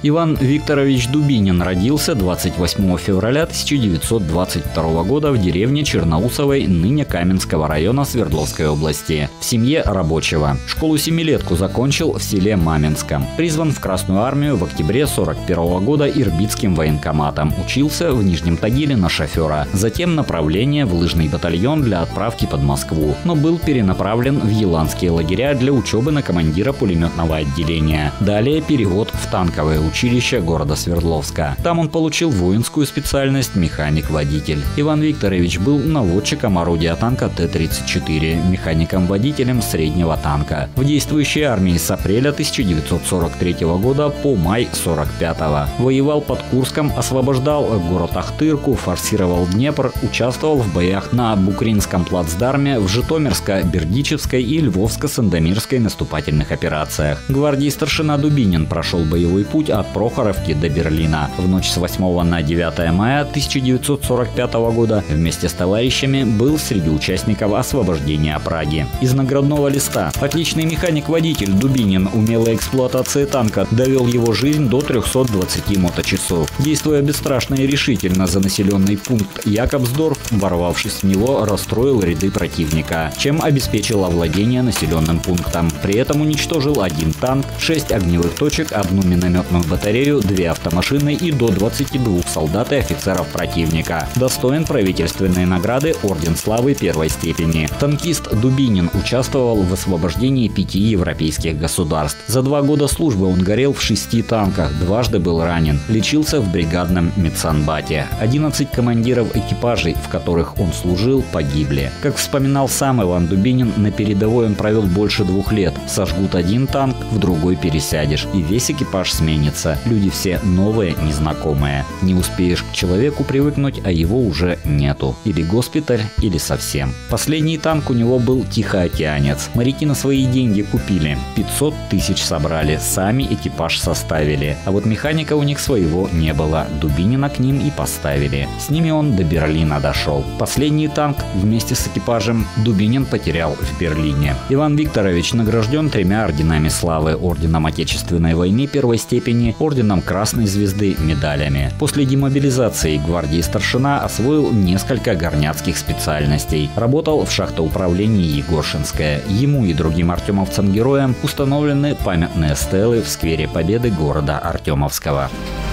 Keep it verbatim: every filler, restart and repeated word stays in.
Иван Викторович Дубинин родился двадцать восьмого февраля тысяча девятьсот двадцать второго года в деревне Черноусовой, ныне Каменского района Свердловской области, в семье рабочего. Школу-семилетку закончил в селе Маменском. Призван в Красную армию в октябре сорок первого года Ирбитским военкоматом. Учился в Нижнем Тагиле на шофера. Затем направление в лыжный батальон для отправки под Москву, но был перенаправлен в еланские лагеря для учебы на командира пулеметного отделения. Далее перевод в танковое училище города Свердловска. Там он получил воинскую специальность механик-водитель. Иван Викторович был наводчиком орудия танка Т тридцать четыре, механиком-водителем среднего танка. В действующей армии с апреля тысяча девятьсот сорок третьего года по май сорок пятого. Воевал под Курском, освобождал город Ахтырку, форсировал Днепр, участвовал в боях на Букринском плацдарме, в Житомирско-Бердичевской и Львовско-Сандомирской наступательных операциях. Гвардии старшина Дубинин прошел боевой путь от Прохоровки до Берлина. В ночь с восьмого на девятое мая тысяча девятьсот сорок пятого года вместе с товарищами был среди участников освобождения Праги. Из наградного листа: отличный механик-водитель Дубинин, умелой эксплуатации танка довел его жизнь до трёхсот двадцати моточасов. Действуя бесстрашно и решительно за населенный пункт Якобсдорф, ворвавшись в него, расстроил ряды противника, чем обеспечил овладение населенным пунктом. При этом уничтожил один танк, шесть огневых точек, одну минометную батарею, две автомашины и до двадцати двух солдат и офицеров противника. Достоин правительственной награды Орден Славы первой степени. Танкист Дубинин участвовал в освобождении пяти европейских государств. За два года службы он горел в шести танках, дважды был ранен, лечился в бригадном медсанбате. одиннадцать командиров экипажей, в которых он служил, погибли. Как вспоминал сам Иван Дубинин, на передовой он провел больше двух лет. Сожгут один танк, в другой пересядешь, и весь экипаж сменится. Люди все новые, незнакомые. Не успеешь к человеку привыкнуть, а его уже нету. Или госпиталь, или совсем. Последний танк у него был Тихоокеанец. Моряки на свои деньги купили. пятьсот тысяч собрали, сами экипаж составили. А вот механика у них своего не было. Дубинина к ним и поставили. С ними он до Берлина дошел. Последний танк вместе с экипажем Дубинин потерял в Берлине. Иван Викторович награжден тремя орденами славы: орденом Отечественной войны первой степени, орденом Красной Звезды, медалями. После демобилизации гвардии старшина освоил несколько горняцких специальностей. Работал в шахтоуправлении Егоршинское. Ему и другим артемовцам-героям установлены памятные стелы в сквере Победы города Артемовского.